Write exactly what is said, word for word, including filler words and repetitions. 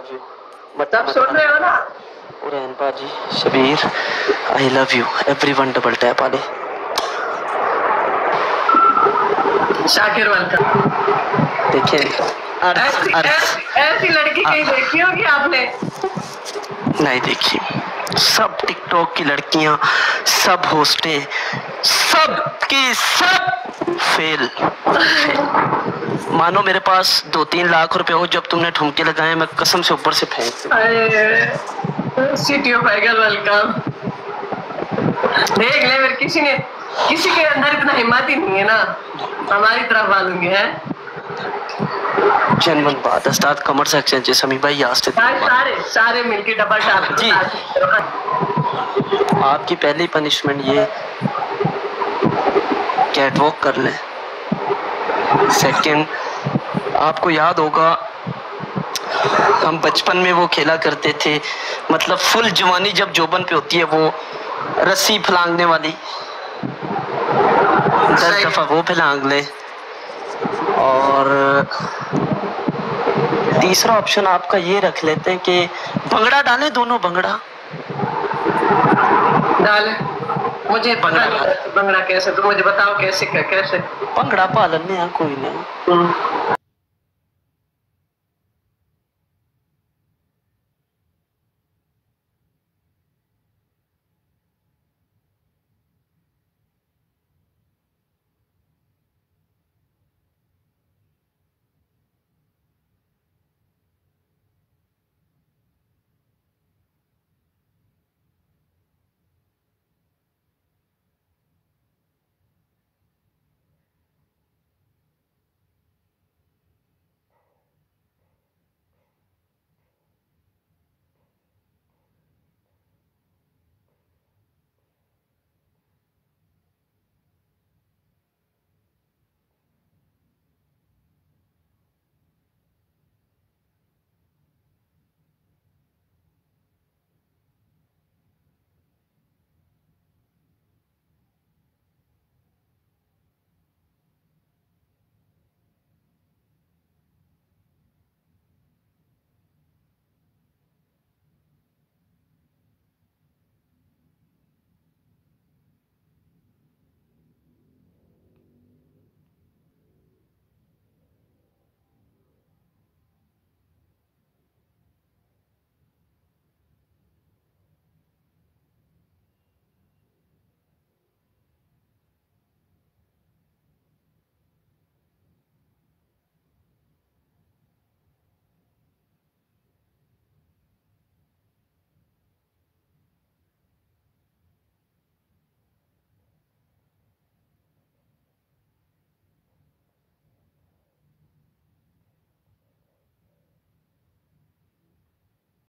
Love you. सब सुन रहे हो ना? उरैन बाजी, Shabir, I love you. Everyone double tap वाले। शाकिर वेलकम। देखिए ऐसी ऐसी ऐसी लड़की कहीं देखी होगी आपने? नहीं देखी। सब टिकटॉक की लड़कियां, सब होस्टें, सब की सब फेल। मानो मेरे पास दो तीन लाख रुपए हो, जब तुमने ठुमके लगाए मैं कसम से ऊपर से फेंक। अरे सीटीओ फाइगल वेलकम। देख ले, फिर किसी ने किसी के अंदर इतना हिम्मत ही नहीं है ना हमारी तरफ मालूंगी है। जनमन बात स्टार्ट कमर सेक्शन से समी भाई आज से सारे सारे मिलके डबल टैप जी। आपकी पहली पनिशमेंट ये कैटवॉक कर ले। सेकंड, आपको याद होगा हम बचपन में वो खेला करते थे, मतलब फुल जवानी जब जोबन पे होती है वो रस्सी फलांगने वाली, दस दफा वो फलांग ले। और तीसरा ऑप्शन आपका ये रख लेते हैं कि भंगड़ा डालें, दोनों भंगड़ा डाले। मुझे पता नहीं भंगड़ा कैसे, तुम मुझे बताओ कैसे क्या कैसे भंगड़ा पालन में कोई नहीं।